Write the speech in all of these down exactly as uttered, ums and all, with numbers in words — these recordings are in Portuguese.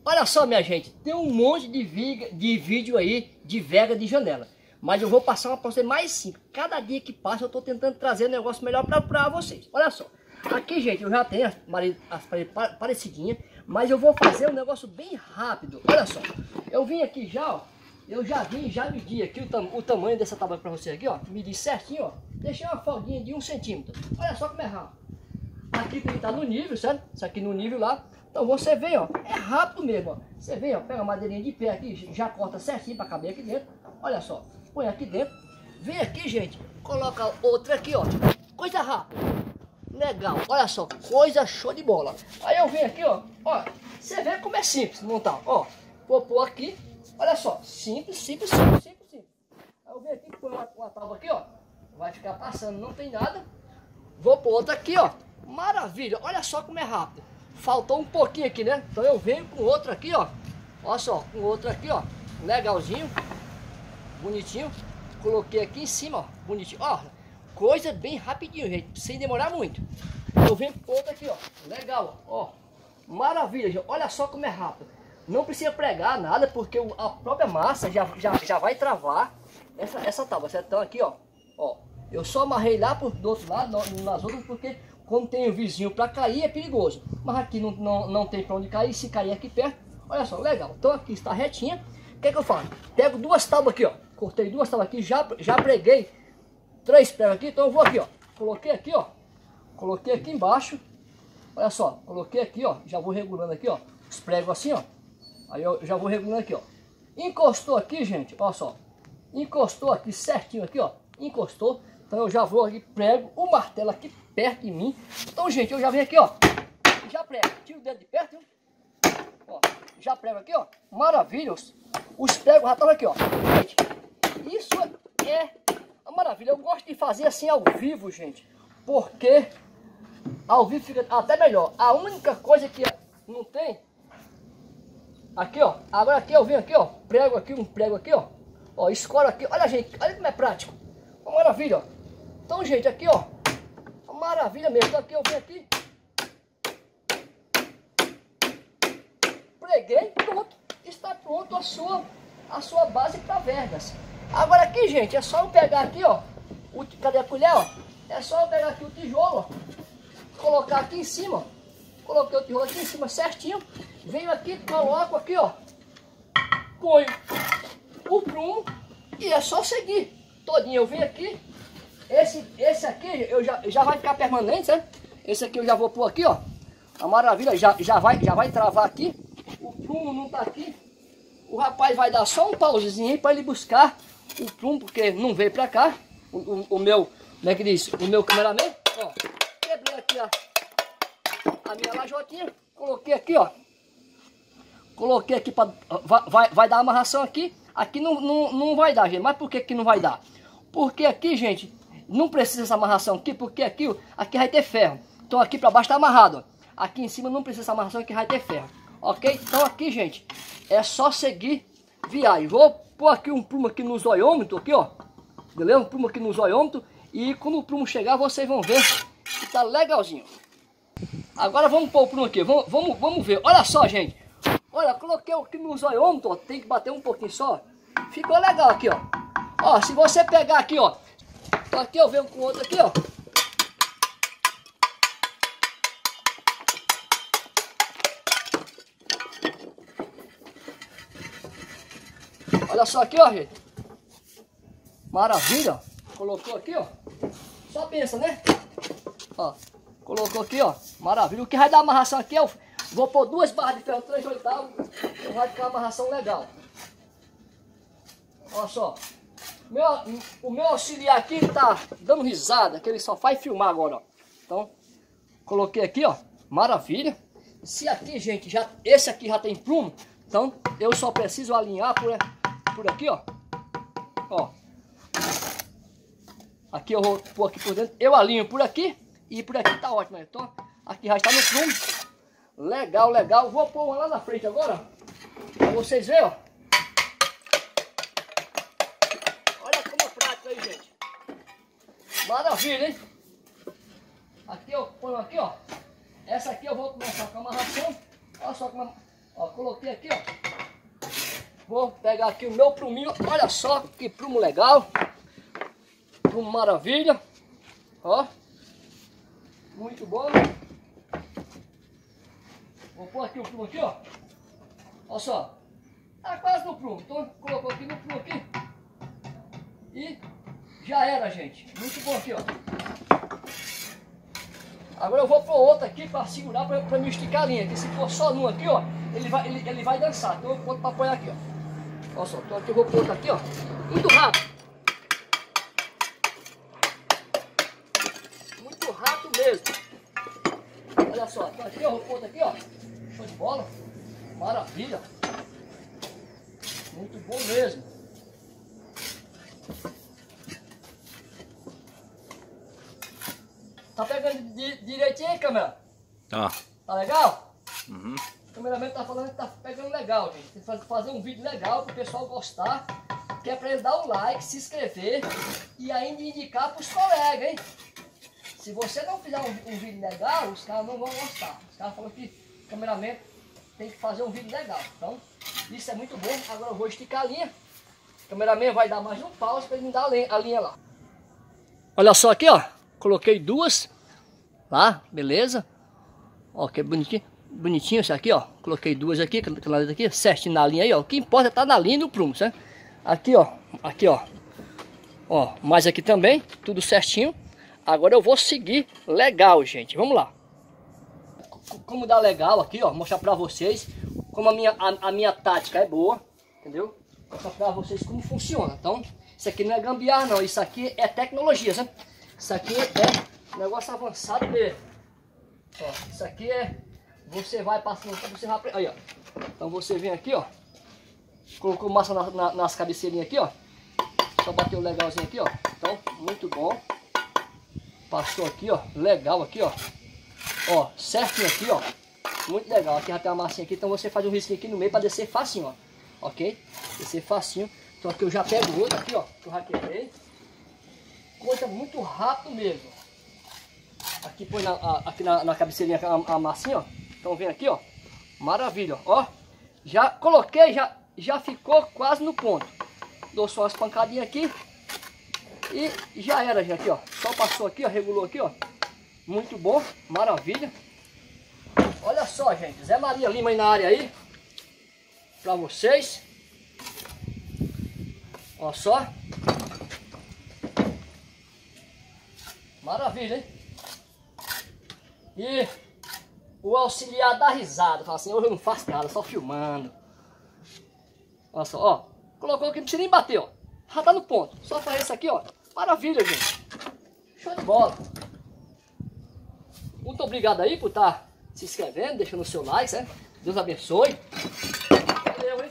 Olha só, minha gente, tem um monte de, viga, de vídeo aí de vega de janela. Mas eu vou passar uma para você mais simples. Cada dia que passa eu estou tentando trazer um negócio melhor para vocês. Olha só. Aqui, gente, eu já tenho as, as paredes parecidinhas. Mas eu vou fazer um negócio bem rápido. Olha só. Eu vim aqui já, ó. Eu já vim, já medi aqui o, tam, o tamanho dessa tábua para você aqui, ó. Medi certinho, ó. Deixei uma folguinha de um centímetro. Olha só como é rápido. Aqui tem que estar no nível, certo? Isso aqui no nível lá. Então você vem, ó. É rápido mesmo, ó. Você vem, ó. Pega a madeirinha de pé aqui. Já corta certinho para caber aqui dentro. Olha só. Põe aqui dentro. Vem aqui, gente. Coloca outra aqui, ó. Coisa rápida. Legal. Olha só. Coisa show de bola. Aí eu venho aqui, ó. Ó. Você vê como é simples montar. Ó. Vou pôr aqui. Olha só. Simples, simples, simples, simples, simples. Aí eu venho aqui e põe uma, uma tábua aqui, ó. Vai ficar passando. Não tem nada. Vou pôr outra aqui, ó. Maravilha. Olha só como é rápido. Faltou um pouquinho aqui, né? Então eu venho com outro aqui, ó. Olha só. Com outro aqui, ó. Legalzinho. Bonitinho. Coloquei aqui em cima, ó. Bonitinho. Ó. Coisa bem rapidinho, gente. Sem demorar muito. Eu venho com outro aqui, ó. Legal, ó. Maravilha, gente. Olha só como é rápido. Não precisa pregar nada, porque a própria massa já, já, já vai travar essa, essa tábua. Então aqui, ó. Ó. Eu só amarrei lá por, do outro lado, nas outras, porque como tem o vizinho para cair é perigoso. Mas aqui não, não, não tem para onde cair. Se cair aqui perto, olha só, legal. Então aqui está retinha. O que é que eu faço? Pego duas tábuas aqui, ó. Cortei duas tábuas aqui, já, já preguei três pregos aqui. Então eu vou aqui, ó. Coloquei aqui, ó. Coloquei aqui embaixo. Olha só, coloquei aqui, ó. Já vou regulando aqui, ó. Os pregos assim, ó. Aí eu já vou regulando aqui, ó. Encostou aqui, gente, olha só. Encostou aqui certinho aqui, ó. Encostou. Então eu já vou aqui, prego o martelo aqui perto de mim. Então, gente, eu já venho aqui, ó. Já prego. Tiro o dedo de perto, ó. Já prego aqui, ó. Maravilha. Os, os pregos já estão aqui, ó. Gente, isso é uma maravilha. Eu gosto de fazer assim ao vivo, gente. Porque ao vivo fica até melhor. A única coisa que não tem... Aqui, ó. Agora aqui eu venho aqui, ó. Prego aqui, um prego aqui, ó. Ó, escoro aqui. Olha, gente. Olha como é prático. Uma maravilha, ó. Então, gente, aqui, ó. Uma maravilha mesmo. Então, aqui eu venho aqui. Preguei, pronto. Está pronto a sua, a sua base para vergas. Agora aqui, gente, é só eu pegar aqui, ó. O, cadê a colher, ó? É só eu pegar aqui o tijolo, ó. Colocar aqui em cima, ó. Coloquei o tijolo aqui em cima certinho. Venho aqui, coloco aqui, ó. Ponho o prumo e é só seguir. Todinho eu venho aqui. Esse, esse aqui eu já, já vai ficar permanente, né? Esse aqui eu já vou pôr aqui, ó. A maravilha, já, já, vai, já vai travar aqui. O prumo não tá aqui. O rapaz vai dar só um pausezinho aí para ele buscar o prumo, porque não veio pra cá. O, o, o meu, como é que diz? O meu cameraman, ó. Quebrei aqui a, a minha lajotinha. Coloquei aqui, ó. Coloquei aqui para vai, vai, vai dar amarração aqui. Aqui não, não, não vai dar, gente. Mas por que que não vai dar? Porque aqui, gente, não precisa essa amarração aqui, porque aqui, aqui vai ter ferro. Então aqui para baixo tá amarrado, ó. Aqui em cima não precisa essa amarração, aqui vai ter ferro. Ok? Então aqui, gente, é só seguir viagem. Vou pôr aqui um prumo aqui no zoiômetro, aqui, ó. Beleza? Um prumo aqui no zoiômetro. E quando o prumo chegar, vocês vão ver que tá legalzinho. Agora vamos pôr o prumo aqui. Vamos, vamos, vamos ver. Olha só, gente. Olha, coloquei aqui no zoiômetro, ó. Tem que bater um pouquinho só. Ficou legal aqui, ó. Ó, se você pegar aqui, ó. Então aqui eu venho com outro aqui, ó. Olha só aqui, ó, gente. Maravilha, ó. Colocou aqui, ó. Só pensa, né? Ó, colocou aqui, ó. Maravilha. O que vai dar amarração aqui, ó. Vou pôr duas barras de ferro três oitavos. Então vai ficar uma amarração legal. Olha só. Meu, o meu auxiliar aqui tá dando risada, que ele só faz filmar agora, ó. Então, coloquei aqui, ó. Maravilha. Se aqui, gente, já, esse aqui já tem prumo, então eu só preciso alinhar por, por aqui, ó. Ó. Aqui eu vou pôr aqui por dentro. Eu alinho por aqui e por aqui tá ótimo. Então, aqui já está no prumo. Legal, legal. Vou pôr uma lá na frente agora, ó. Pra vocês verem, ó. Aí, gente. Maravilha, hein? Aqui eu ponho aqui, ó. Essa aqui eu vou começar com a amarração. Olha só como Ó, coloquei aqui, ó. Vou pegar aqui o meu pruminho. Olha só que prumo legal. Prumo maravilha. Ó. Muito bom. Vou pôr aqui o prumo aqui, ó. Olha só. Tá quase no prumo. Então colocou aqui no prumo aqui. E já era, gente. Muito bom aqui, ó. Agora eu vou pro outro aqui para segurar, para me esticar a linha. Que se for só num aqui, ó, ele vai, ele, ele vai dançar. Então eu vou para apoiar aqui, ó. Olha só, então aqui eu vou pro outro aqui, ó. Muito rápido. Muito rápido mesmo. Olha só, então aqui eu vou pro outro aqui, ó. Show de bola. Maravilha. Muito bom mesmo. Tá pegando di direitinho aí, câmera? Tá. Tá legal? Uhum. O cameraman tá falando que tá pegando legal, gente. Tem que fazer um vídeo legal pro pessoal gostar. Que é pra ele dar o like, se inscrever e ainda indicar pros colegas, hein? Se você não fizer um, um vídeo legal, os caras não vão gostar. Os caras falam que o cameraman tem que fazer um vídeo legal. Então, isso é muito bom. Agora eu vou esticar a linha. O cameraman vai dar mais um pause pra ele me dar a linha, a linha lá. Olha só aqui, ó. Coloquei duas lá, beleza? Ó, que bonitinho, bonitinho isso aqui, ó. Coloquei duas aqui, aquela aqui, certinho na linha aí, ó. O que importa é tá na linha do prumo, certo? Aqui, ó, aqui, ó. Ó, mais aqui também, tudo certinho. Agora eu vou seguir legal, gente. Vamos lá. Como dá legal aqui, ó, mostrar pra vocês como a minha, a, a minha tática é boa, entendeu? Mostrar pra vocês como funciona. Então, isso aqui não é gambiarra, não. Isso aqui é tecnologia, certo? Isso aqui é negócio avançado mesmo. Ó, isso aqui é... Você vai passando... Você vai, aí, ó. Então você vem aqui, ó. Colocou massa na, na, nas cabeceirinhas aqui, ó. Só bateu legalzinho aqui, ó. Então, muito bom. Passou aqui, ó. Legal aqui, ó. Ó, certinho aqui, ó. Muito legal. Aqui já tem uma massinha aqui. Então você faz um risquinho aqui no meio para descer facinho, ó. Ok? Descer facinho. Então aqui eu já pego outro aqui, ó. Que eu já quebrei. Coisa muito rápido mesmo. Aqui põe na, a, aqui na, na cabeceirinha a, a massinha, ó. Então vem aqui, ó. Maravilha, ó. Já coloquei, já, já ficou quase no ponto. Dou só umas pancadinhas aqui. E já era, gente, ó. Só passou aqui, ó. Regulou aqui, ó. Muito bom, maravilha. Olha só, gente. Zé Maria Lima aí na área aí. Pra vocês. Olha só. Maravilha, hein? E o auxiliar dá risada. Fala assim, hoje eu não faço nada, só filmando. Olha só, ó. Colocou aqui, não precisa nem bater, ó. Já tá no ponto. Só fazer isso aqui, ó. Maravilha, gente. Show de bola. Muito obrigado aí por estar se inscrevendo, deixando o seu like, né? Deus abençoe. Valeu, hein?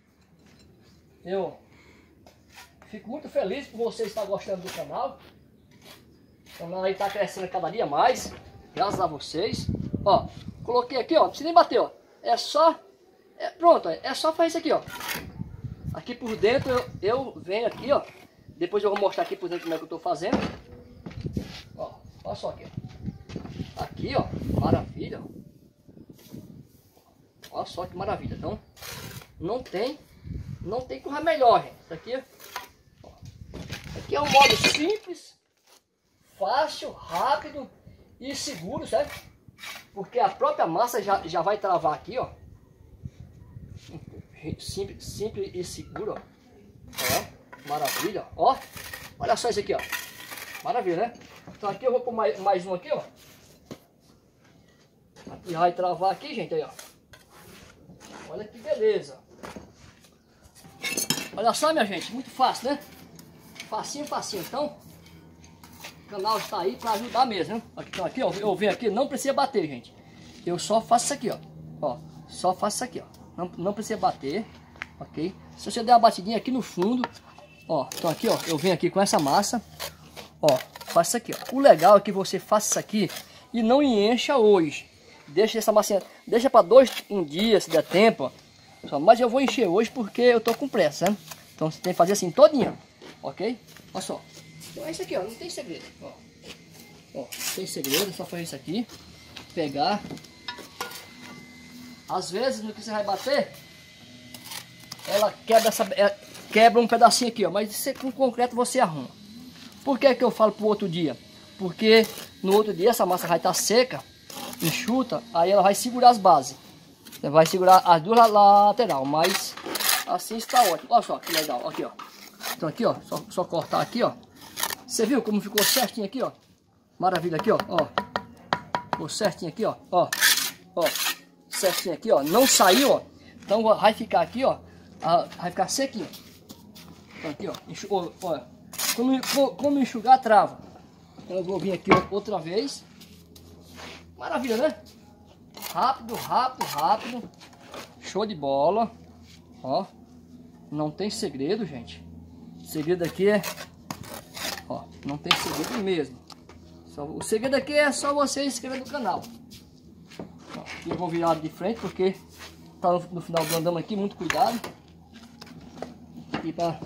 Eu fico muito feliz por você estar gostando do canal. O canal aí tá crescendo cada dia mais. Graças a vocês. Ó, coloquei aqui, ó. Não precisa nem bater, ó. É só... É, pronto, é só fazer isso aqui, ó. Aqui por dentro eu, eu venho aqui, ó. Depois eu vou mostrar aqui por dentro como é que eu tô fazendo. Ó, olha só aqui, ó. Aqui, ó, maravilha. Olha só que maravilha. Então, não tem, não tem coisa melhor, gente. Isso aqui, ó, aqui é um modo simples, fácil, rápido e seguro, certo? Porque a própria massa já, já vai travar aqui, ó. Simples, simples e seguro, ó. Ó, maravilha, ó. Olha só isso aqui, ó. Maravilha, né? Então aqui eu vou pôr mais, mais um aqui, ó. Aqui vai travar aqui, gente, aí, ó. Olha que beleza. Olha só, minha gente, muito fácil, né? Facinho, facinho. Então, o canal está aí para ajudar mesmo, né? Então aqui, ó, eu venho aqui, não precisa bater, gente. Eu só faço isso aqui, ó. Ó, só faço isso aqui, ó. Não, não precisa bater, ok? Se você der uma batidinha aqui no fundo, ó. Então aqui, ó, eu venho aqui com essa massa, ó, faço isso aqui, ó. O legal é que você faça isso aqui e não encha hoje. Deixa essa massinha, deixa para dois, um dia, se der tempo, ó. Mas eu vou encher hoje porque eu tô com pressa, né? Então você tem que fazer assim todinha, ok? Olha só. Então é isso aqui, ó, não tem segredo, ó. Ó, não tem segredo, é só fazer isso aqui, pegar, Às vezes, no que você vai bater, ela quebra, essa, é, quebra um pedacinho aqui, ó. Mas isso com concreto você arruma. Por que que eu falo pro outro dia? Porque no outro dia essa massa vai estar seca, enxuta, aí ela vai segurar as bases. Você vai segurar as duas laterais, mas assim está ótimo. Olha só que legal, aqui ó. Então aqui ó, só, só cortar aqui ó. Você viu como ficou certinho aqui ó? Maravilha aqui ó, ó. Ficou certinho aqui ó, ó. Ó, certinho aqui ó, não saiu ó. Então vai ficar aqui ó, vai ficar sequinho. Então aqui ó, enxu, ó, como, como enxugar trava. Então eu vou vir aqui ó, outra vez. Maravilha, né? Rápido, rápido, rápido. Show de bola. Ó, não tem segredo, gente. O segredo aqui é, ó, não tem segredo mesmo. Só, o segredo aqui é só você inscrever no canal. Ó, eu vou virar de frente porque tá no, no final do andame aqui, muito cuidado. Aqui pra...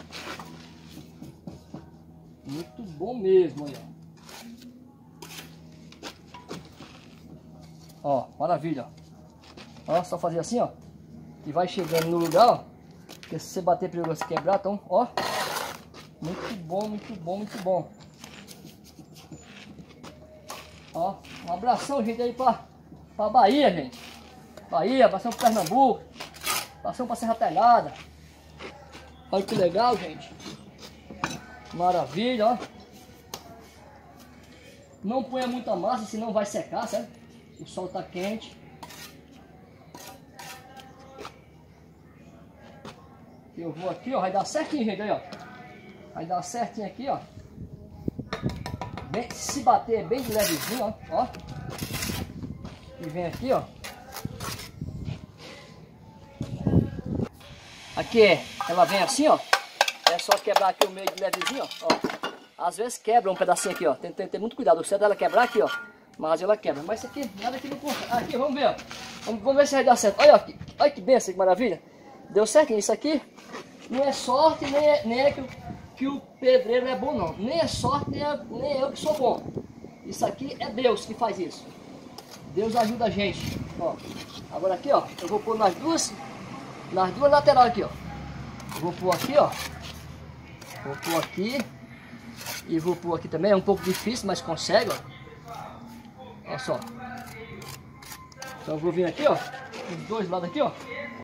Muito bom mesmo, aí, ó. Ó, maravilha, ó. Ó, só fazer assim, ó. E vai chegando no lugar, ó. Porque se você bater perigoso quebrar, então, ó. Muito bom, muito bom, muito bom. Ó, um abração, gente, aí pra, pra Bahia, gente. Bahia, abração pro Pernambuco. Abração pra Serra Talhada. Olha que legal, gente. Maravilha, ó. Não ponha muita massa, senão vai secar, certo? O sol tá quente. Eu vou aqui, ó. Vai dar certinho, gente, aí, ó. Vai dar certinho aqui, ó. Bem, se bater bem de levezinho, ó. Ó. E vem aqui, ó. Aqui, ela vem assim, ó. É só quebrar aqui o meio de levezinho, ó. Ó. Às vezes quebra um pedacinho aqui, ó. Tem que ter muito cuidado. O certo é ela quebrar aqui, ó. Mas ela quebra. Mas isso aqui, nada aqui não conta. Aqui, vamos ver, ó. Vamos, vamos ver se vai dar certo. Olha aqui. Olha que benção, que maravilha. Deu certinho. Isso aqui não é sorte, nem é, nem é que, o, que o pedreiro é bom, não. Nem é sorte, nem, é, nem eu que sou bom. Isso aqui é Deus que faz isso. Deus ajuda a gente. Ó. Agora aqui, ó. Eu vou pôr nas duas, nas duas laterais aqui, ó. Eu vou pôr aqui, ó. Vou pôr aqui. E vou pôr aqui também. É um pouco difícil, mas consegue, ó. Olha só. Então eu vou vir aqui, ó. Os dois lados aqui, ó.